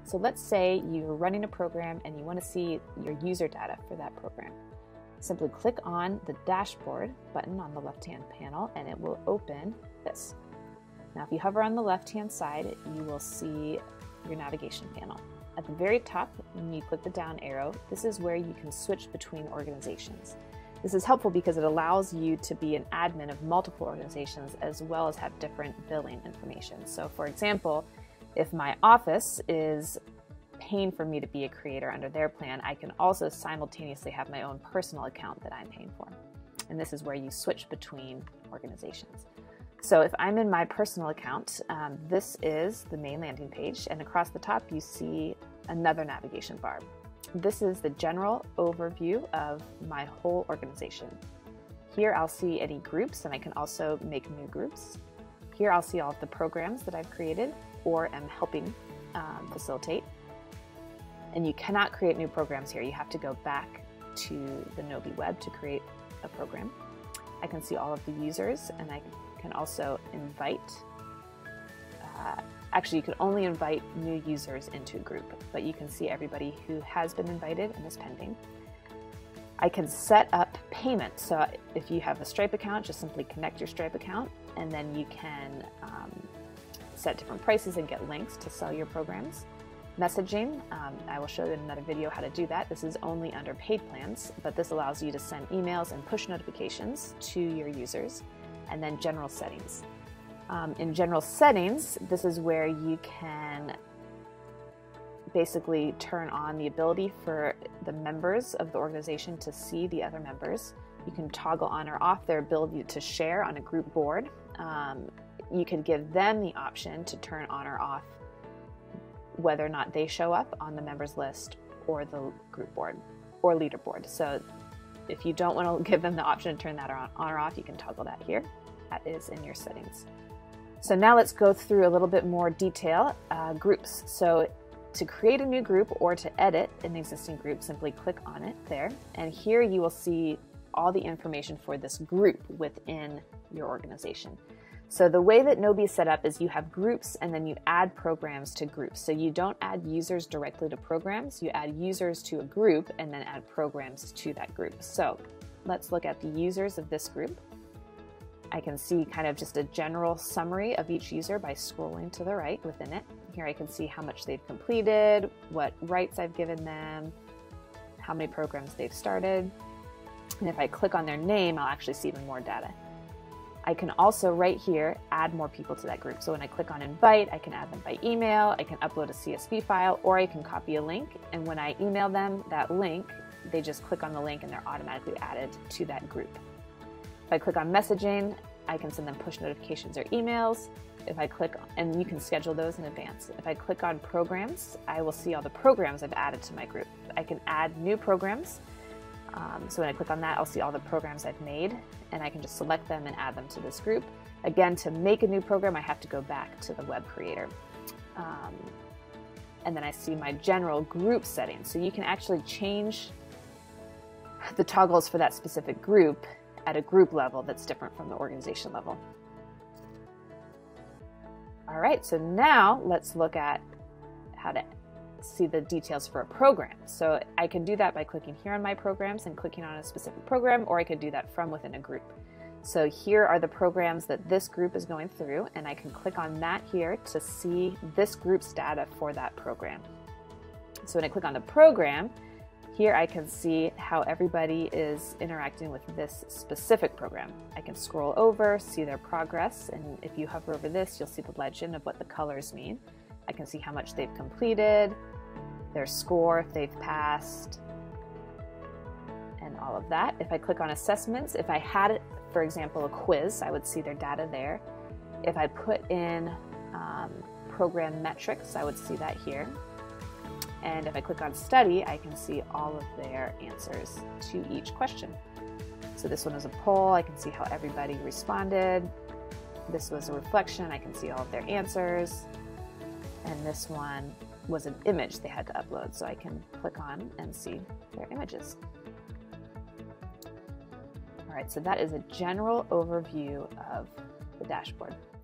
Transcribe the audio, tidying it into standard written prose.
So let's say you're running a program and you want to see your user data for that program. Simply click on the dashboard button on the left-hand panel and it will open this. Now if you hover on the left-hand side, you will see your navigation panel. At the very top, when you click the down arrow, this is where you can switch between organizations. This is helpful because it allows you to be an admin of multiple organizations as well as have different billing information. So for example, if my office is paying for me to be a creator under their plan, I can also simultaneously have my own personal account that I'm paying for. And this is where you switch between organizations. So if I'm in my personal account, this is the main landing page, and across the top you see another navigation bar. This is the general overview of my whole organization. Here I'll see any groups, and I can also make new groups. Here I'll see all of the programs that I've created or am helping facilitate. And you cannot create new programs here. You have to go back to the Gnowbe web to create a program. I can see all of the users, and I can also invite, actually you can only invite new users into a group, but you can see everybody who has been invited and is pending. I can set up payment. So if you have a Stripe account, just simply connect your Stripe account, and then you can set different prices and get links to sell your programs. Messaging, I will show you in another video how to do that. This is only under paid plans, but this allows you to send emails and push notifications to your users. And then general settings. In general settings, this is where you can basically turn on the ability for the members of the organization to see the other members. You can toggle on or off their ability to share on a group board. You can give them the option to turn on or off whether or not they show up on the members list or the group board or leaderboard. So if you don't want to give them the option to turn that on or off, you can toggle that here. That is in your settings. So now let's go through a little bit more detail. Groups. So to create a new group or to edit an existing group, simply click on it there. And here you will see all the information for this group within your organization. So the way that Gnowbe is set up is you have groups and then you add programs to groups. So you don't add users directly to programs, you add users to a group and then add programs to that group. So let's look at the users of this group. I can see kind of just a general summary of each user by scrolling to the right within it. Here I can see how much they've completed, what rights I've given them, how many programs they've started. And if I click on their name, I'll actually see even more data. I can also right here add more people to that group. So when I click on invite, I can add them by email, I can upload a CSV file, or I can copy a link. And when I email them that link, they just click on the link and they're automatically added to that group. If I click on messaging, I can send them push notifications or emails. If I click, and you can schedule those in advance. If I click on programs, I will see all the programs I've added to my group. I can add new programs. So when I click on that, I'll see all the programs I've made, and I can just select them and add them to this group. Again, to make a new program, I have to go back to the web creator. And then I see my general group settings. So you can actually change the toggles for that specific group at a group level that's different from the organization level. All right, so now let's look at how to see the details for a program. So I can do that by clicking here on my programs and clicking on a specific program, or I could do that from within a group. So here are the programs that this group is going through, and I can click on that here to see this group's data for that program. So when I click on the program, here I can see how everybody is interacting with this specific program. I can scroll over, see their progress, and if you hover over this, you'll see the legend of what the colors mean. I can see how much they've completed, their score, if they've passed, and all of that. If I click on assessments, if I had, for example, a quiz, I would see their data there. If I put in program metrics, I would see that here. And if I click on study, I can see all of their answers to each question. So this one was a poll, I can see how everybody responded. This was a reflection, I can see all of their answers. And this one was an image they had to upload, so I can click on and see their images. All right, so that is a general overview of the dashboard.